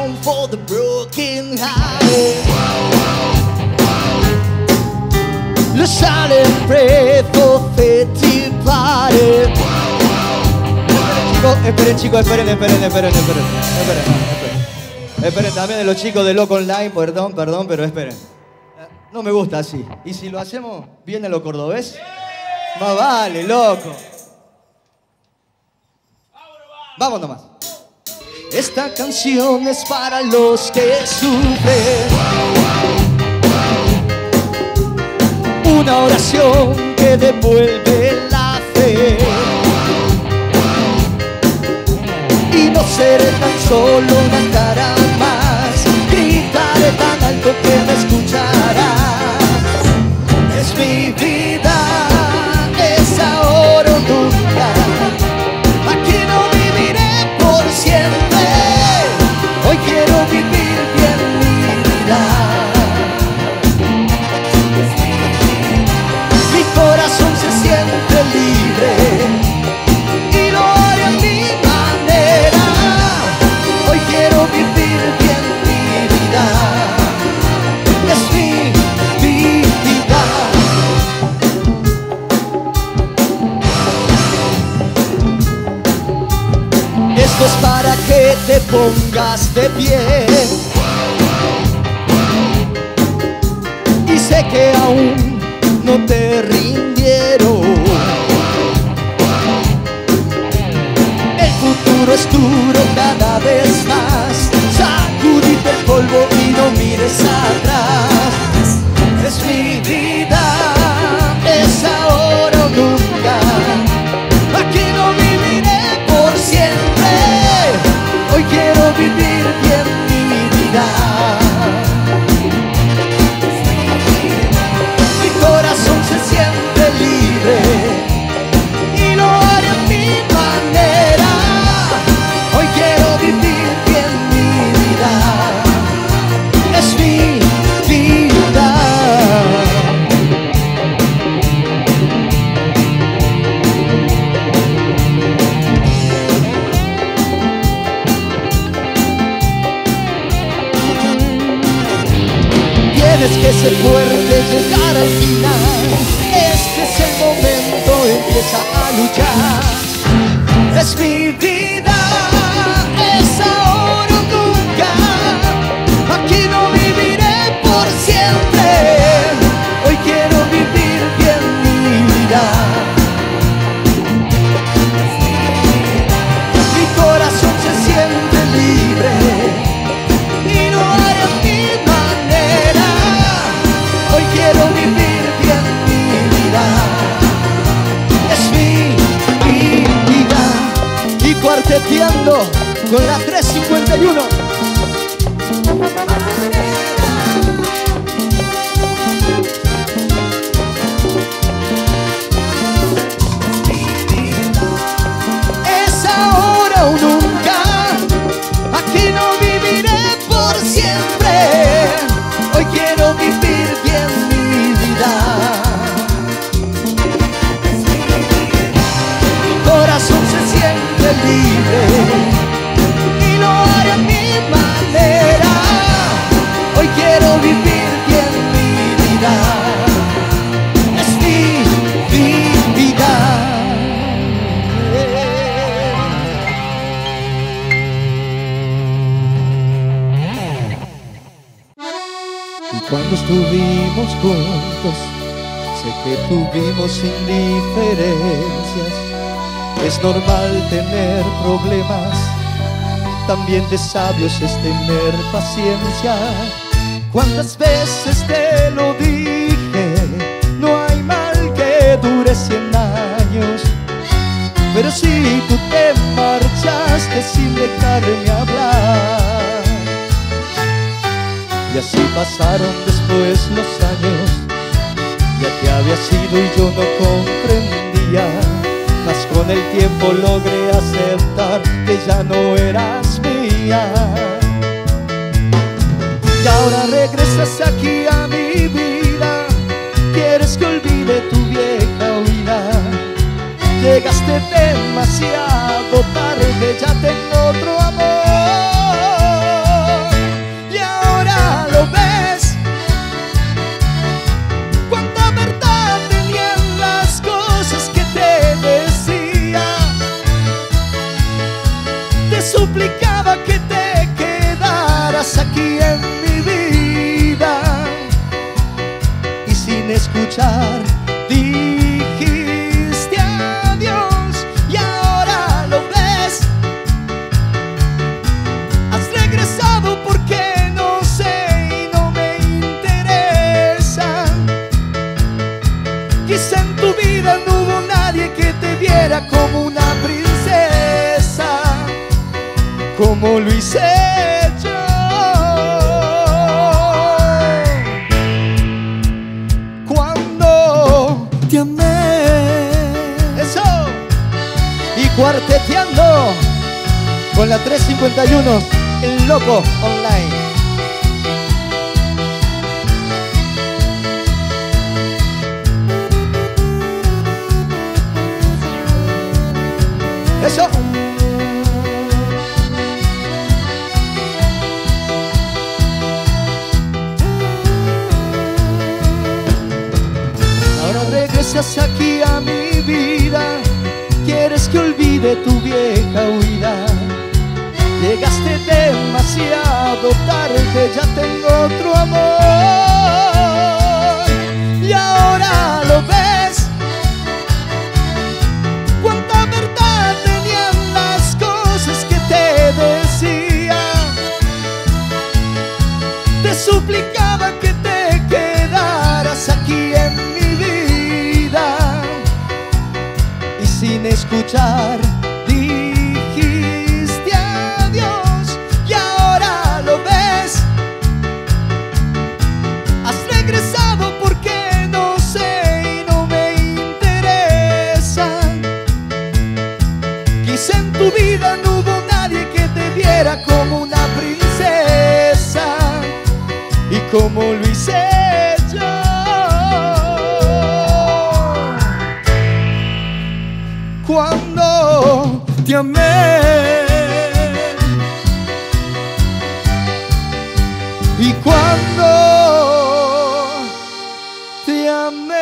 song for the broken hearted. The silent prayer for faith parted. Esperen chicos, esperen. Esperen también de los chicos de Loco Online, perdón, pero esperen. No me gusta así. ¿Y si lo hacemos bien en lo cordobés? Más vale, loco. Vamos nomás. Esta canción es para los que sufren. Una oración que devuelve la fe. Y no seré tan solo una cara más. Gritaré tan alto que me escucharás. Es mi vida, es ahora o nunca. Aquí no viviré por siempre. Hoy quiero vivir bien mi vida. Mi corazón se siente libre y lo haré a mi manera. Hoy quiero vivir bien mi vida. Es mi vida. Esto es para que te pongas de pie. Y sé que aún no te rindieron. El futuro es duro cada vez más. Sacudite el polvo y no mires atrás. Es mi vida, es ahora o nunca. Aquí no viviré por siempre. Hoy quiero vivir bien mi vida. Mi corazón se siente libre y lo haré a mi manera. Hoy quiero vivir bien mi vida. Es mi vida. Tienes que ser fuerte, llegar al final. Este es el momento, empieza a luchar. Es mi vida, es ahora o nunca. Aquí no viviré por siempre. Hoy quiero vivir bien mi vida. Mi corazón se siente libre y lo haré a mi manera. Hoy quiero vivir bien mi vida. Es mi vida. Y cuarteteando con la 351. Es ahora o nunca. Aquí no viviré por siempre. Hoy quiero vivir bien mi vida. Mi corazón se siente libre y lo haré a mi manera. Hoy quiero vivir bien mi vida. Es mi vida. Y cuando estuvimos juntos, sé que tuvimos indiferencias. Es normal tener problemas, también de sabios es tener paciencia. ¿Cuántas veces te lo dije? No hay mal que dure 100 años. Pero si tú te marchaste sin dejarme hablar. Y así pasaron después los años. Ya te había sido y yo no comprendía. Mas con el tiempo logré aceptar que ya no eras mía. Y ahora regresas aquí a mi vida. Quieres que olvide tu vieja huida. Llegaste demasiado tarde, ya tengo otro amor. quedarás aquí en mi vida. Y sin escuchar dijiste adiós y ahora lo ves. Has regresado porque no sé y no me interesa. Quizá en tu vida no hubo nadie que te viera como una princesa, como lo hice yo. Cuando te amé. Eso. Y cuarteteando con la 351, el loco online. Eso. Ahora regresas aquí a mi vida. Quieres que olvide tu vieja huida. Llegaste demasiado tarde, ya tengo otro amor. Y ahora lo ves. Cuánta verdad tenían las cosas que te decía. Te suplicaba que te quedaras aquí en mi vida. Y sin escuchar dijiste adiós y ahora lo ves. Has regresado porque no sé y no me interesa. Quizá en tu vida no hubo nadie que te viera como una princesa y como lo hice yo. Cuando te amé. Y cuando te amé.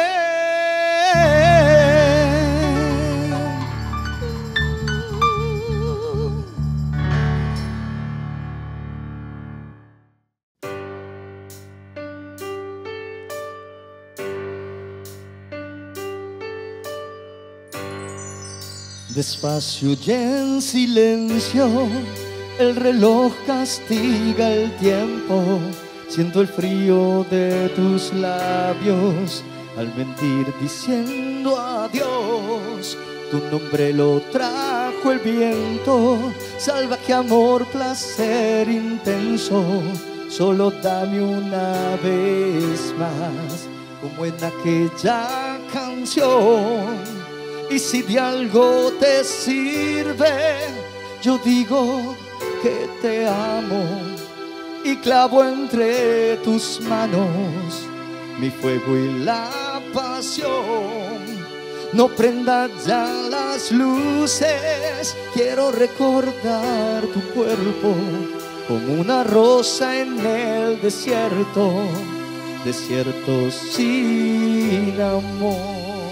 Despacio y en silencio, el reloj castiga el tiempo. Siento el frío de tus labios al mentir diciendo adiós. Tu nombre lo trajo el viento, salvaje amor, placer intenso. Solo dame una vez más, como en aquella canción. Y si de algo te sirve, yo digo que te amo y clavo entre tus manos mi fuego y la pasión. No prendas ya las luces, quiero recordar tu cuerpo como una rosa en el desierto, desierto sin amor.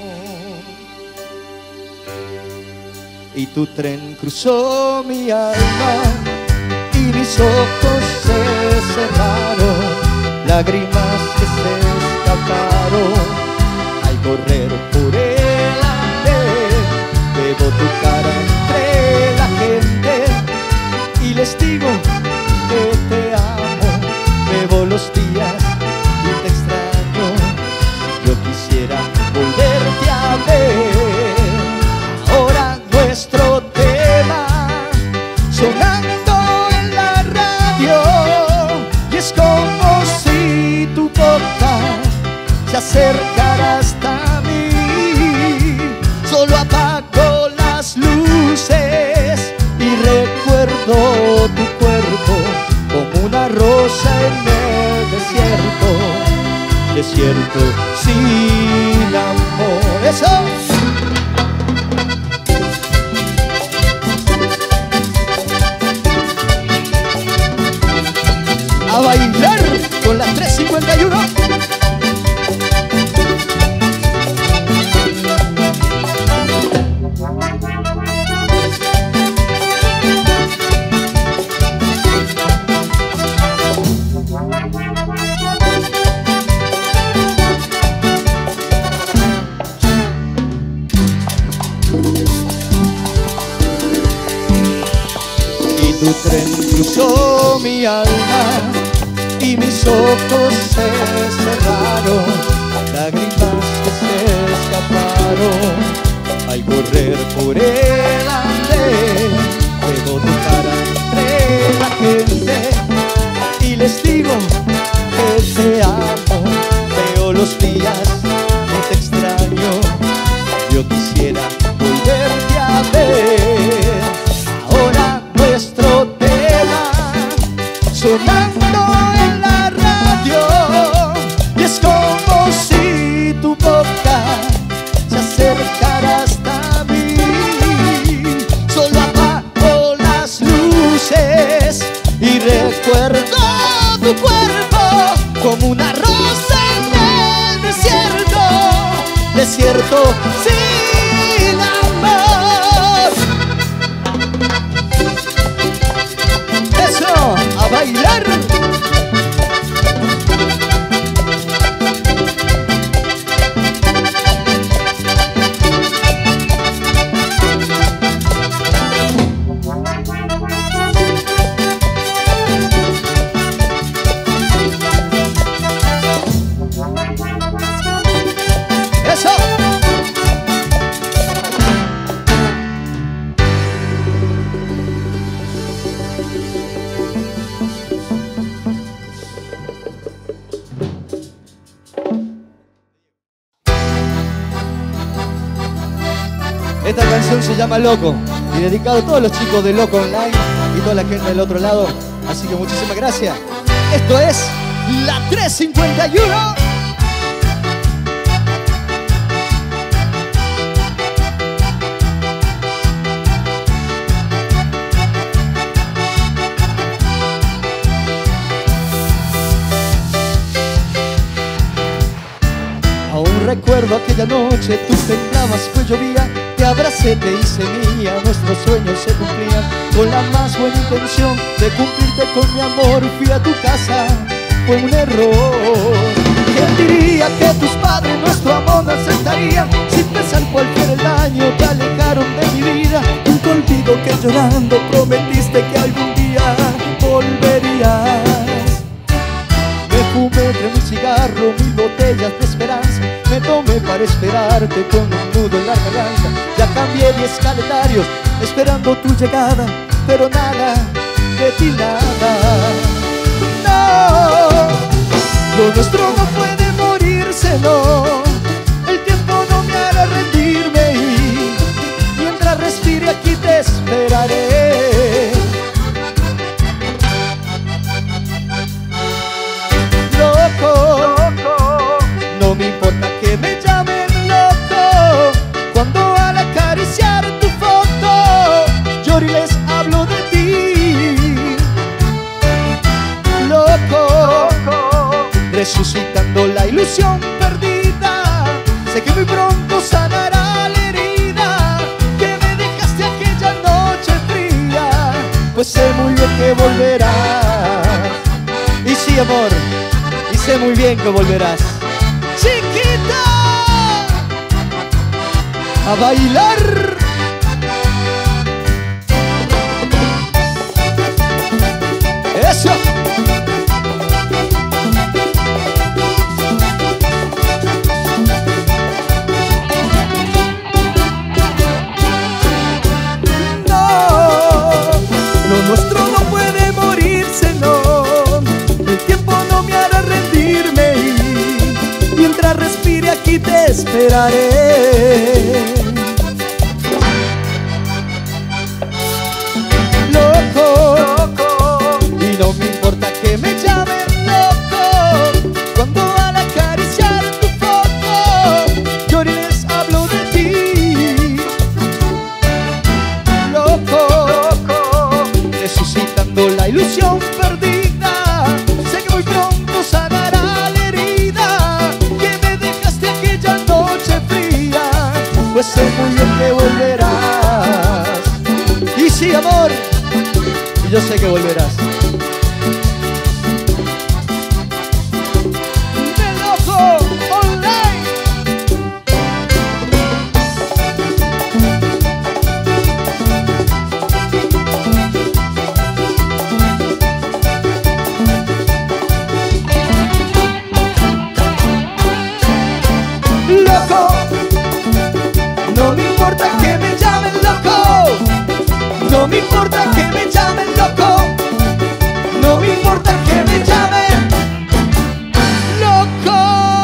Y tu tren cruzó mi alma y mis ojos se cerraron, lágrimas que se escaparon al correr por el andén. Veo tu cara entre la gente y les digo que te amo. Bebo los días y te extraño, yo quisiera volverte a ver. Ahora nuestro tema sonando en la radio, y es como si tu boca se acercara hasta mí. Solo apago las luces y recuerdo tu cuerpo como una rosa en el desierto, desierto sin amor. ¡Eso! A bailar con la 351. tren cruzó mi alma y mis ojos se cerraron, lágrimas que se escaparon al correr por el andén. Veo tu cara entre la gente y les digo que te amo. Veo los días y te extraño, yo quisiera volverte a ver. Ahora nuestro tema sonando en la radio, y es como si tu boca se acercara hasta mí. Solo apago las luces y recuerdo tu cuerpo como una rosa en el desierto, desierto sin amor. Eso, a bailar. Esta canción se llama Loco y dedicado a todos los chicos de Loco Online y toda la gente del otro lado. Así que muchísimas gracias. Esto es la 351. Aún recuerdo aquella noche, tú temblabas, pues llovía. Te abracé, te hice mía, nuestros sueños se cumplían. Con la más buena intención de cumplirte con mi amor, fui a tu casa, fue un error. ¿Quién diría que tus padres nuestro amor no aceptarían? Sin pensar cuál fuera el daño, te alejaron de mi vida. Nunca olvido que llorando prometiste que algún día volverías. Me fumé entre mi cigarro 1000 botellas de esperanza. Me tomé para esperarte con un nudo en la garganta. Ya cambié 10 calendarios esperando tu llegada, pero nada, de ti nada. No, lo nuestro no puede morirse, no. El tiempo no me hará rendirme y mientras respire aquí te esperaré. Loco, no me importa que me llamen loco cuando al acariciar tu foto lloro y les hablo de ti. Loco, resucitando la ilusión perdida, sé que muy pronto sanará la herida que me dejaste aquella noche fría, pues sé muy bien que volverás. Y sí, amor, y sé muy bien que volverás. Chiquita, a bailar. Eso. No, lo nuestro no puede morirse, no. El tiempo no me hará rendirme y mientras respire aquí te esperaré. Loco, y no me importa que me llamen loco cuando al acariciar tu foto lloro y les hablo de ti. Loco, resucitando la ilusión perdida, sé que muy pronto sanará la herida que me dejaste aquella noche fría, pues sé muy bien que volverás. Y sí, amor, y yo sé que volverás. De Loco Online. me llame loco.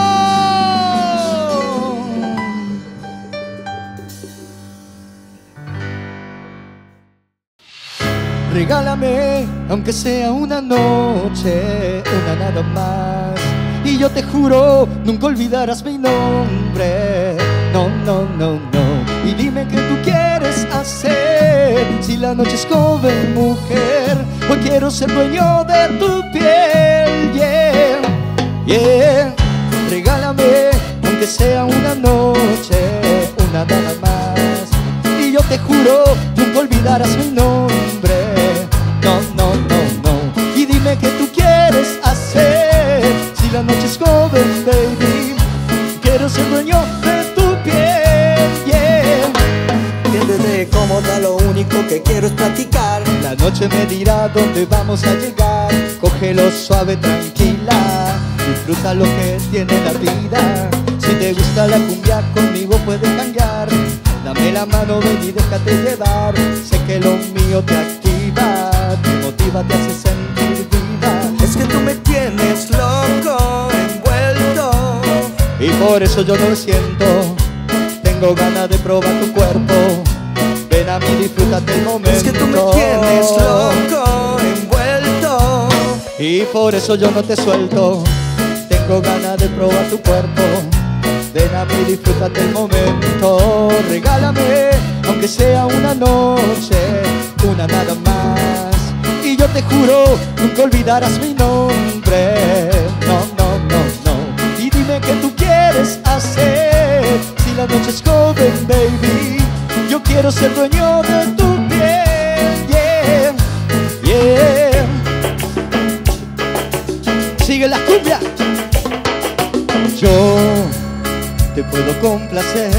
Regálame, aunque sea una noche, una nada más, y yo te juro, nunca olvidarás mi nombre. No, no, no, no. Y dime qué tú quieres hacer. Si la noche es joven, mujer, hoy quiero ser dueño de tu piel. Yeah, yeah. Regálame, aunque sea una noche, una nada más, y yo te juro, nunca olvidarás mi nombre. No, no, no, no. Y dime qué tú quieres hacer. Si la noche es joven, baby, quiero ser dueño de tu piel. Yeah. Siéntete cómoda, lo único que quiero es platicar. La noche me dirá dónde vamos a llegar. Cógelo suave, tranquila, disfruta lo que tiene la vida. Si te gusta la cumbia, conmigo puedes cambiar. Dame la mano, ven y déjate llevar. Sé que lo mío te activa, te motiva, te hace sentir viva. Es que tú me tienes loco, envuelto, y por eso yo lo siento. Tengo ganas de probar tu cuerpo. Ven a mí, disfrútate el momento. es que tú me tienes loco, envuelto, y por eso yo no te suelto. Tengo ganas de probar tu cuerpo. Ven a mí, disfrútate el momento. Regálame, aunque sea una noche, una nada más, y yo te juro, nunca olvidarás mi nombre. No, no, no, no. Y dime qué tú quieres hacer. Si la noche es joven, baby, yo quiero ser dueño de tu piel. Yeah, yeah. Sigue la cumbia. Yo te puedo complacer.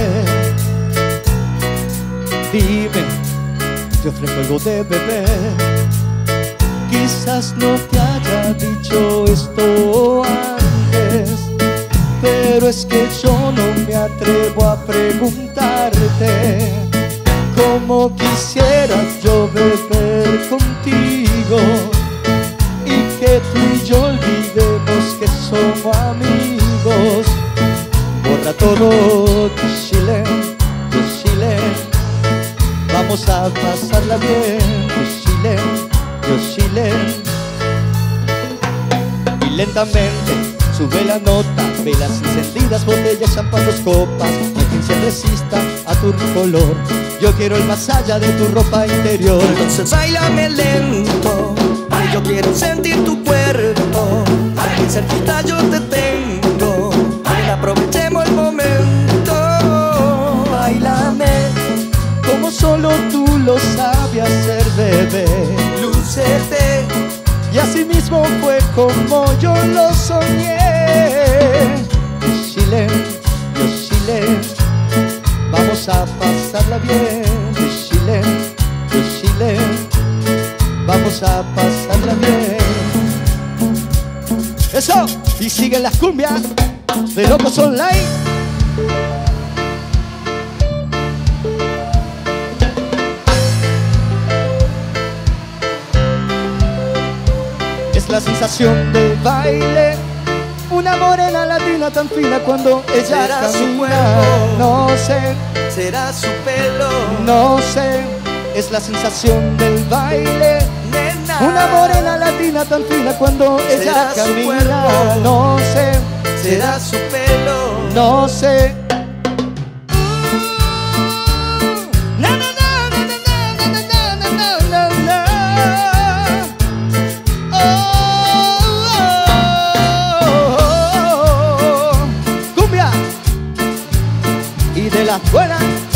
Dime, te ofrezco algo de beber. Quizás no te haya dicho esto antes, pero es que yo no me atrevo a preguntarte cómo quisiera yo beber contigo, y que tú y yo olvidemos que somos amigos. Borra todo, tu chile, vamos a pasarla bien, tu chile. Y lentamente sube la nota, velas encendidas, botellas, champán, dos copas. No hay quien se resista a tu color. Yo quiero el más allá de tu ropa interior. entonces báilame lento, ay, yo quiero sentir tu cuerpo. Aquí cerquita yo te tengo, ay, aprovechemos el momento. Báilame como solo tú lo sabes hacer, bebé. Lúcete, Y así mismo fue como yo lo soñé. Chile, vamos a pasarla bien. Chile, vamos a pasarla bien. Eso, y siguen las cumbias de Locos Online. Es la sensación del baile, una morena latina tan fina cuando ella ¿será su camina. cuerpo? No sé, será su pelo, no sé. Es la sensación del baile, nena. una morena latina tan fina cuando ella ¿será su camina. cuerpo? No sé, será su pelo, no sé. Cumbia y de las buenas.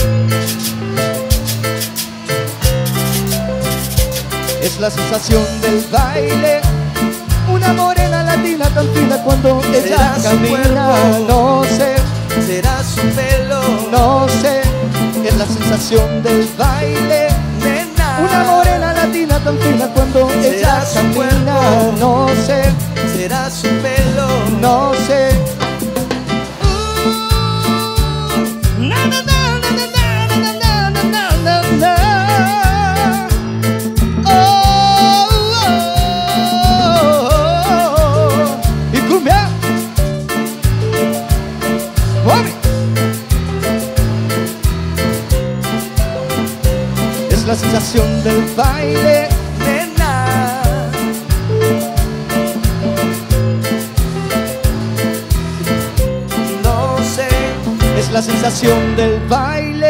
Es la sensación del baile, una morena latina tan fina cuando ella ¿será su camina. cuerpo? No sé, será su pelo, no sé. Es la sensación del baile, nena. una morena latina tan fina cuando ella ¿será su camina. cuerpo? No sé, será su pelo, no sé. sensación del baile, nena. No sé, es la sensación del baile.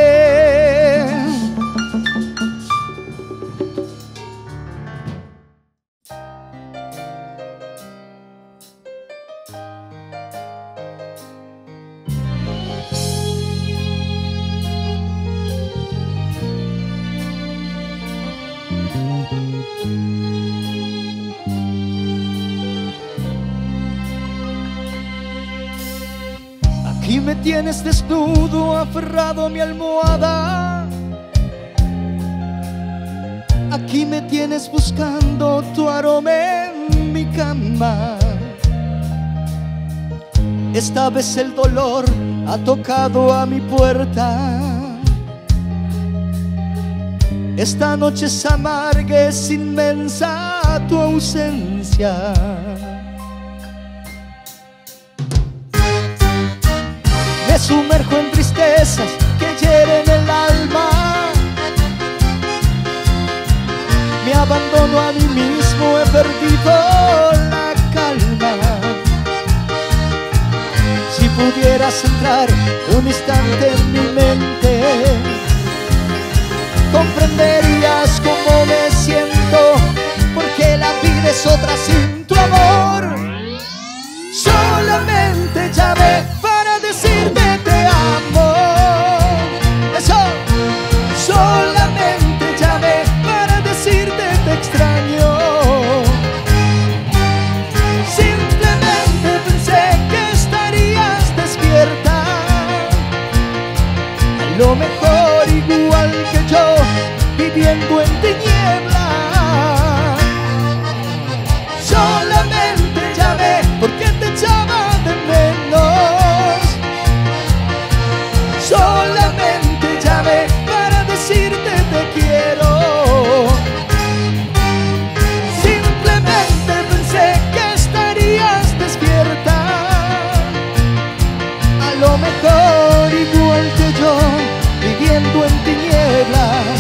Aquí me tienes desnudo, aferrado a mi almohada. Aquí me tienes buscando tu aroma en mi cama. Esta vez el dolor ha tocado a mi puerta. Esta noche es amarga, es inmensa tu ausencia. Me sumerjo en tristezas que hieren el alma. Me abandono a mí mismo, he perdido la calma. Si pudieras entrar un instante en mi mente, comprenderías cómo me siento, porque la vida es otra sin tu amor. Solamente llamé para decirte te amo. Eso. Solamente llamé para decirte te extraño. Simplemente pensé que estarías despierta, a lo mejor igual que yo, viviendo en tinieblas. Solamente llamé porque te echaba de menos. Solamente llamé para decirte te quiero. Simplemente pensé que estarías despierta, a lo mejor igual que yo, viviendo en tinieblas.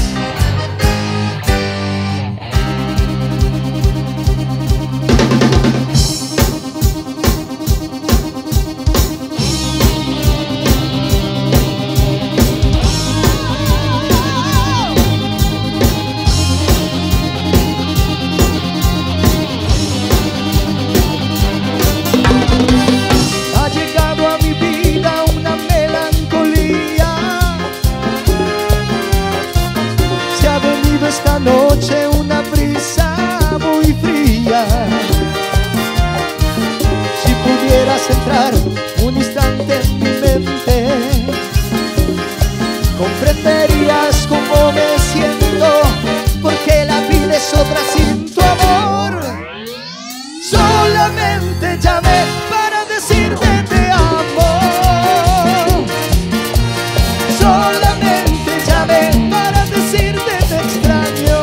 Ha llegado a mi vida una melancolía. Se ha venido esta noche una brisa muy fría. Si pudieras entrar un instante en mi mente, comprenderías cómo me siento, porque la vida es otra sin tu amor. Solamente llamé para decirte te amo. Solamente llamé para decirte te extraño.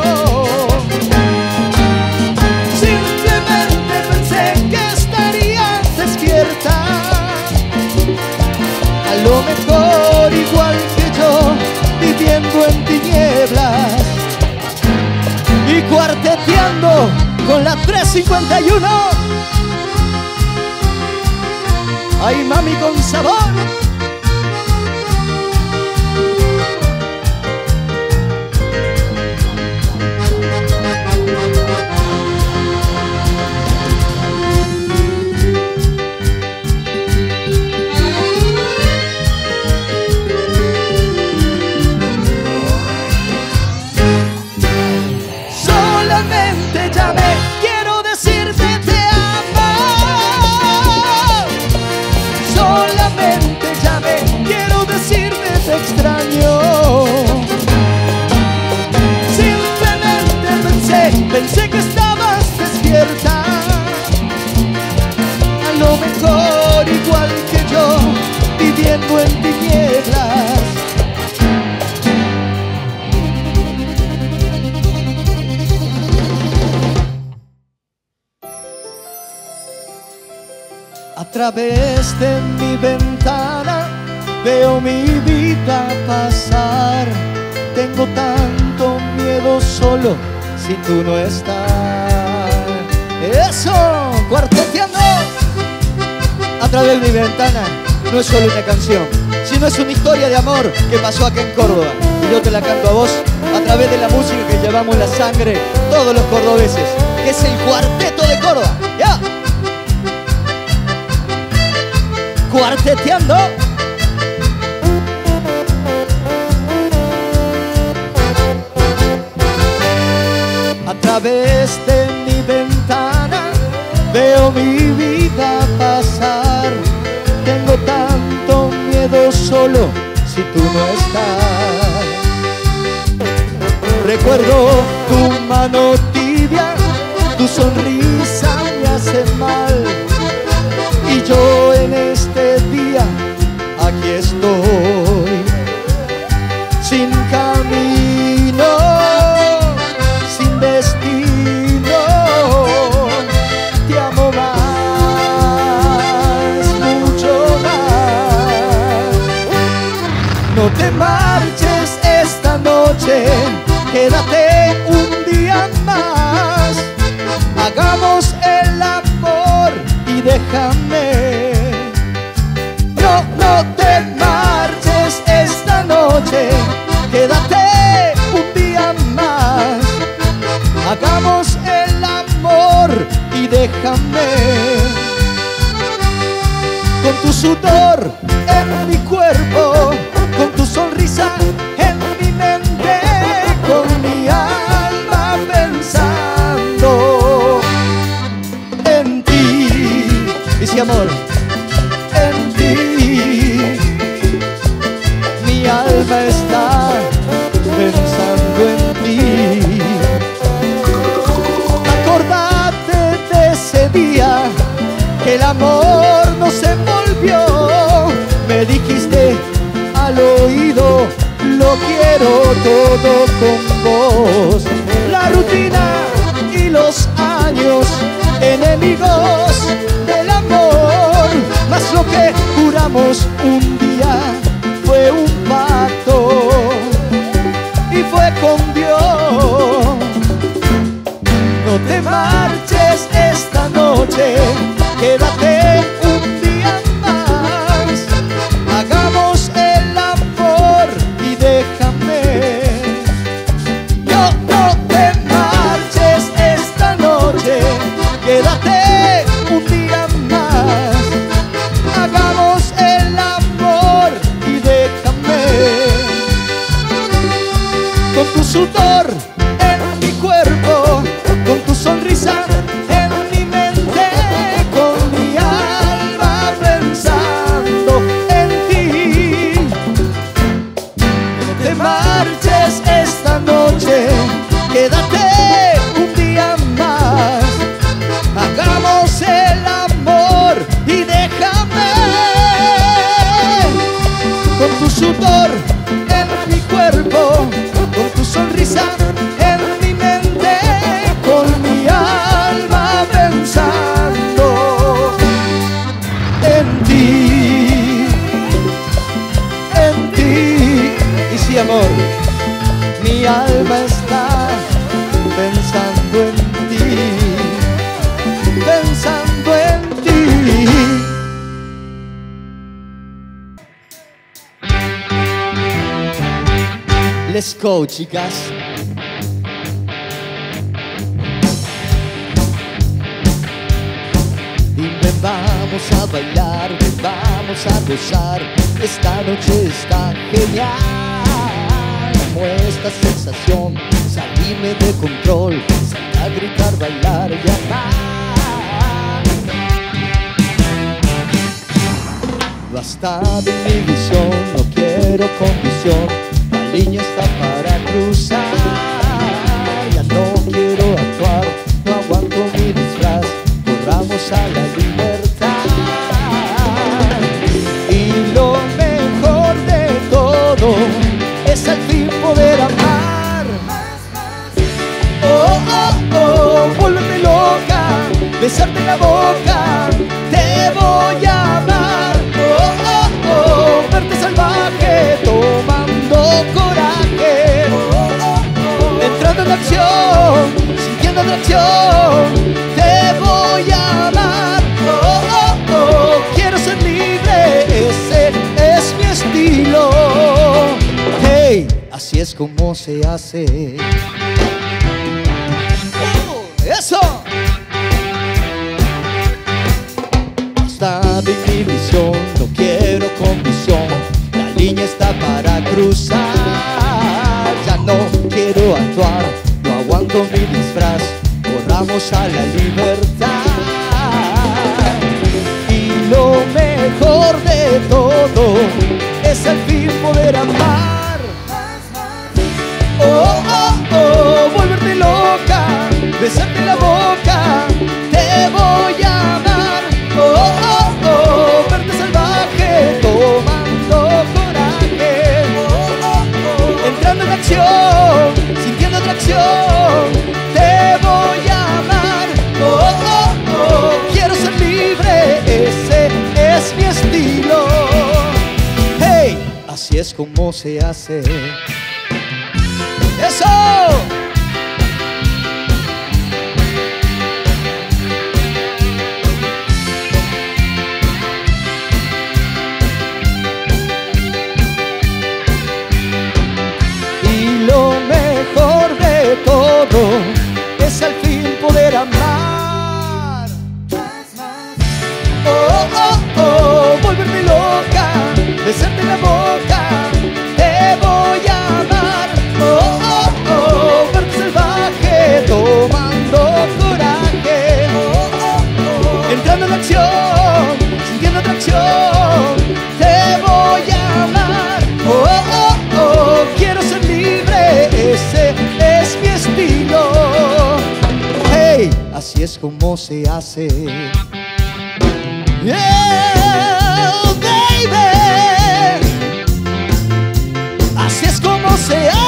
Simplemente pensé que estarías despierta, a lo mejor igual que yo, viviendo en tinieblas y cuarteteando con la 351. Ay, mami con sabor. Solamente llamé, quiero decirte te amo. Solamente llamé, quiero decirte te extraño. Simplemente pensé que estabas despierta, a lo mejor igual que yo, viviendo en tinieblas. A través de mi ventana veo mi vida pasar. Tengo tanto miedo miedo solo si tú no estás. ¡Eso! Cuarteteando a través de mi ventana. No es solo una canción, sino es una historia de amor que pasó acá en Córdoba. Y yo te la canto a vos a través de la música que llevamos en la sangre todos los cordobeses, que es el Cuarteto de Córdoba. ¡Ya! Cuarteteando. A través de mi ventana veo mi vida pasar. Tengo tanto miedo solo si tú no estás. Recuerdo tu mano tibia, tu sonrisa me hace mal. Y yo en este día aquí estoy, sin camino, sin destino. Te amo más, mucho más. No te marches esta noche, quédate un día más. Hagamos el amor y déjame. No te marches esta noche, quédate un día más. Hagamos el amor y déjame. Con tu sudor en mi cuerpo, con tu sonrisa en mi mente, con mi alma pensando en ti. Dice amor, en ti. Mi alma está pensando en ti. Acordate de ese día que el amor no se envolvió. Me dijiste al oído, lo quiero todo con vos. La rutina y los años, enemigos del amor, mas lo que juramos un día fue un pacto y fue con Dios. No te marches esta noche, quédate un día más. Hagamos el amor y déjame. No te marches esta noche, quédate un día más. Hagamos el amor y déjame. Con tu sudor en mi cuerpo, con tu sonrisa en mi mente, con mi alma pensando en ti. No te marches esta noche, quédate un día más. Hagamos el amor y déjame. Con tu sudor en mi cuerpo, con tu sonrisa en mi mente, con mi alma pensando en ti, en ti. Y sí, amor, mi alma está pensando en ti, pensando en ti. Let's go, chicas. Dime, vamos a bailar, vamos a gozar. Esta noche está genial. Amo esta sensación, salíme de control, salta a gritar, bailar y amar. Basta de inhibición, no quiero condición. La línea está para cruzar. Ya no quiero actuar, no aguanto mi disfraz. Corramos a la libertad. Y lo mejor de todo es al fin poder amar. Oh, oh, oh, vuélveme loca, besarte en la boca, te voy a amar. Oh, oh, oh, verte salvaje, tomando coraje, entrando atracción, sintiendo atracción, te voy a amar. Oh, oh, oh, quiero ser libre, ese es mi estilo. Hey, así es como se hace. ¡Eso! Basta de inhibición, no quiero condición. La línea está para cruzar. Ya no quiero actuar, no aguanto mi disfraz. Corramos a la libertad. Y lo mejor de todo es al fin poder amar. Oh, oh, oh, volverte loca, besarte la boca, te voy a amar. Oh, oh, oh, verte salvaje, tomando coraje. Oh, oh, oh, entrando en acción, sintiendo atracción, te voy a amar. Oh, oh, oh, quiero ser libre, ese es mi estilo. Hey, así es como se hace. ¡Eso! Y lo mejor de todo es al fin poder amar. Oh, oh, oh, volverme loca, besarte la boca, te voy a amar. Oh, oh, oh, verte salvaje, tomando coraje. Oh, oh, oh, entrando en acción, sintiendo atracción, te voy a amar. Oh, oh, oh, quiero ser libre, ese es mi estilo. Hey, así es como se hace. Yeah, baby, así es como se hace.